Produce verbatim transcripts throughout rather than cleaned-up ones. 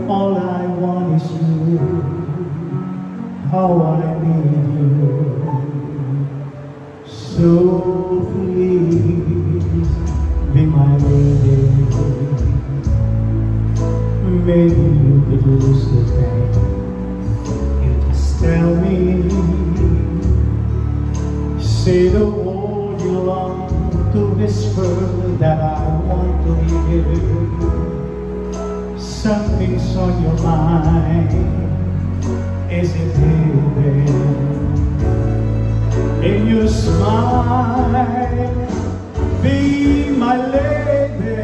All I want is you. How I need you. So please be my lady. Maybe you could lose the day. You just tell me. Say the word you long to whisper that I want to hear. Something's on your mind. Is it baby? In your smile, be my lady.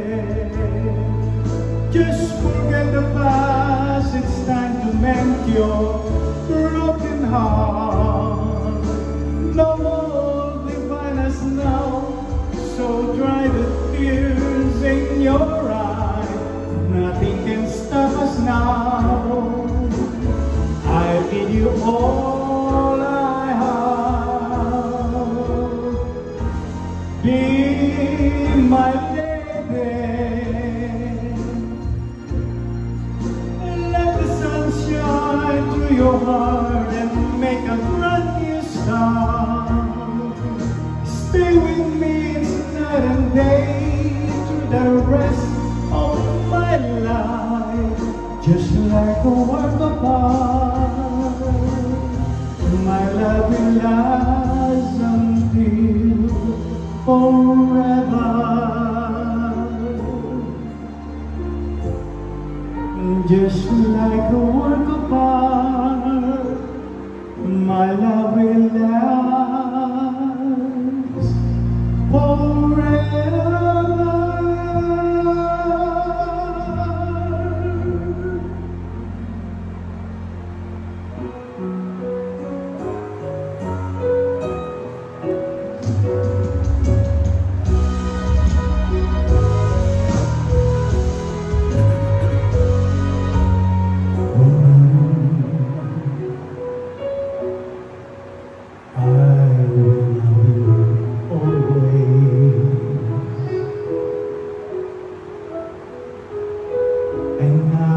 Just forget the past. It's time to mend your broken heart. No more divine us now. So dry the tears in your eyes. Nothing can stop us now. I'll give you all I have. Be my lady. Let the sun shine through your heart and make a brand new start. Stay with me night and day through the rest of my life, just like a work of art. My love will last until forever. Just like a work of art, my love will last forever. And I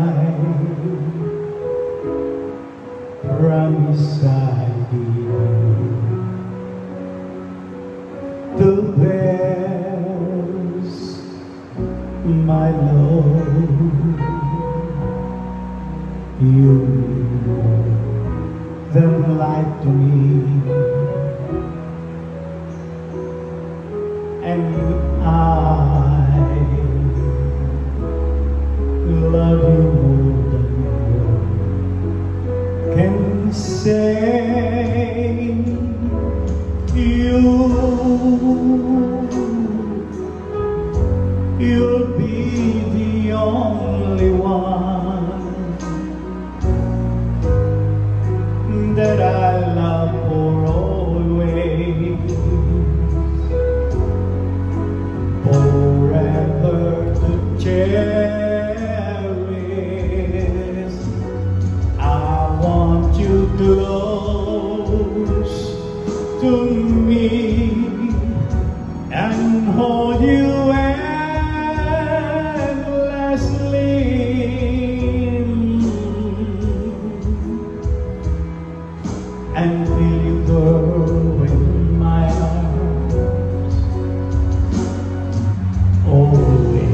promise I'll be the best, my love. You the light to me, and I love you more than you can say. You, you'll be the only one that I love for always, forever to cherish. I want you close to me and hold you endlessly, and feel you grow in my arms always.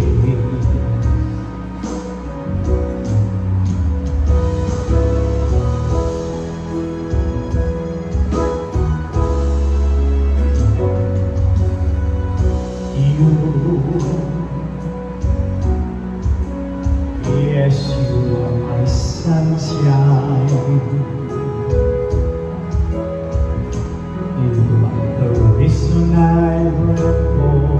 Yes, you are my sunshine. You are the reason I work for,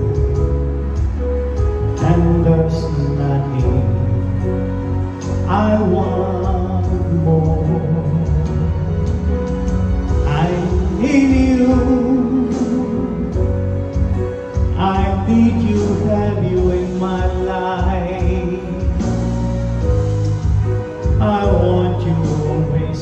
and there's nothing I want more. I need you. I need you, have you in my life. I want you always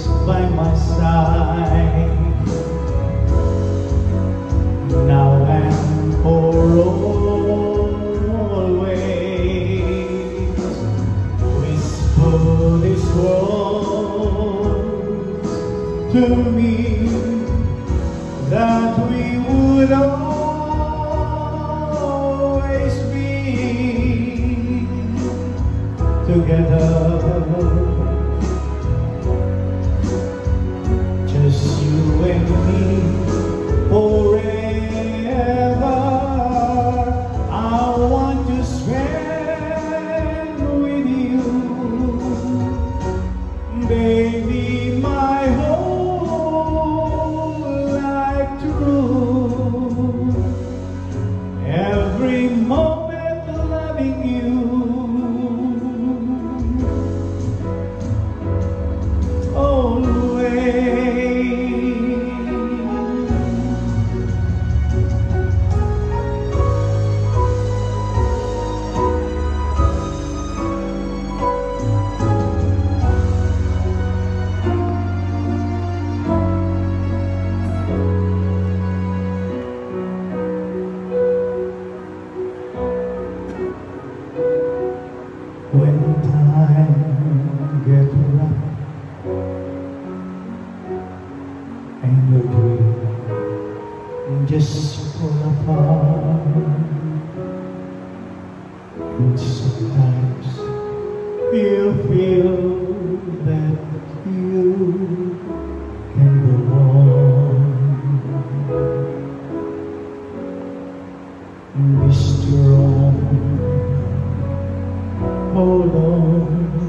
to me that we would always be together, just you and me forever. I want to spend with you, baby, my whole life through, every moment loving you. When time gets rough and your dream just fall apart, and sometimes you feel that you can go on. Be strong, hold on,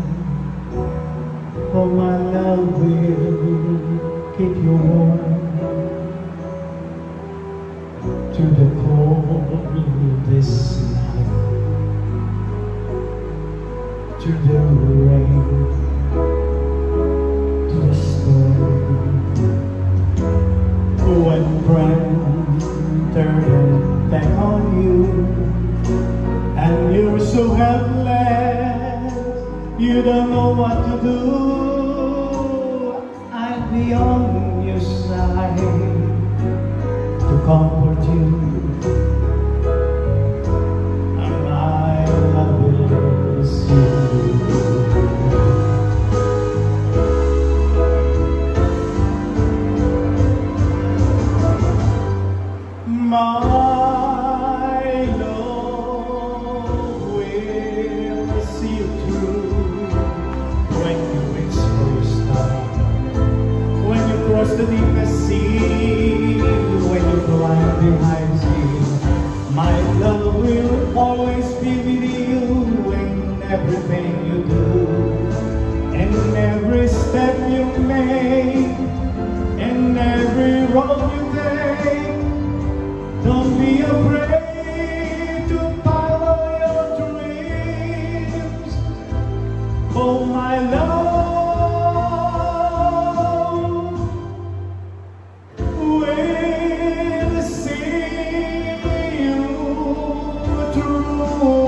for my love will keep you warm to the coldest night, to the rain, to the storm. When friends turn back on you and you're so helpless, you don't know what to do, I'll be on your side to comfort you, and I will see you. My love will see you through. When you reach for your star, when you cross the deepest sea, when you climb the highest hill, my love will always be with you in everything you do, in every step you make, in every road you take. Don't be afraid to follow your dreams. Oh, my love will see you through.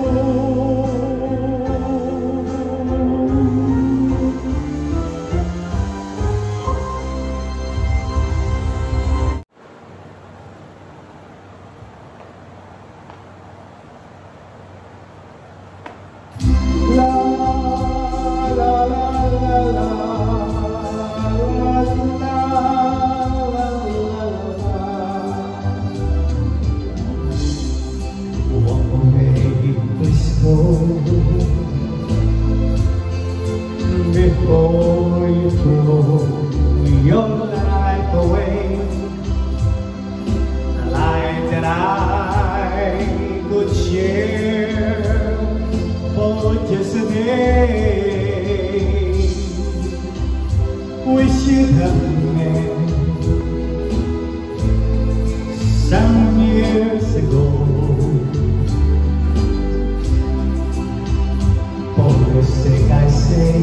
Before you throw your life away, the life that I could share for just a day, we should have met some years ago. For your sake I say,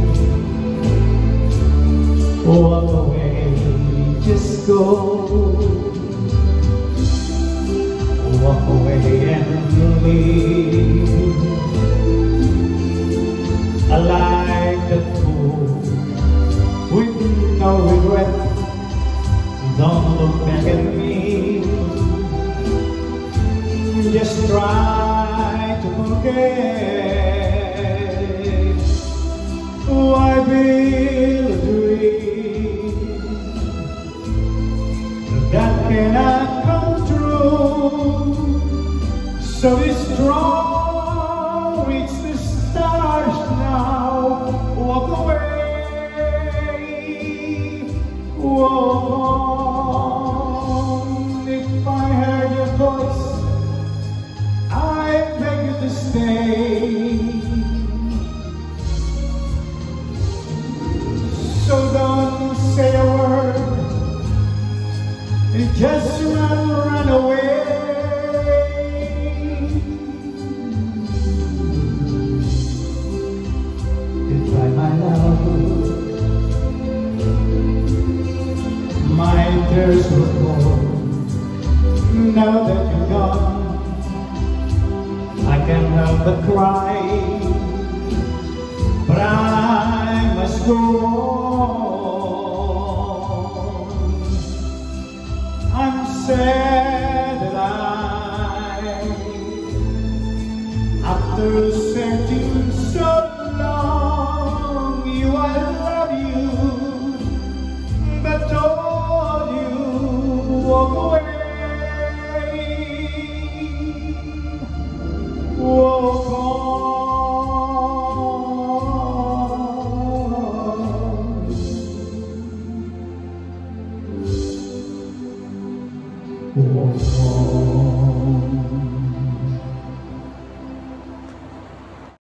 walk away, just go. Walk away and leave. I like the fool with no regret. Don't look back at me, just try to forget. Why build a dream So strong, reach the stars now. Walk away, walk on. If I heard your voice, I beg you to stay. So don't say a word, just run, run away. Goodbye, my love. My tears will fall. Now that you're gone, I can't help but cry, but I must go on. I'm sad that I, after searching so long, you, I love you, but told you, walk away. Walk on, walk on.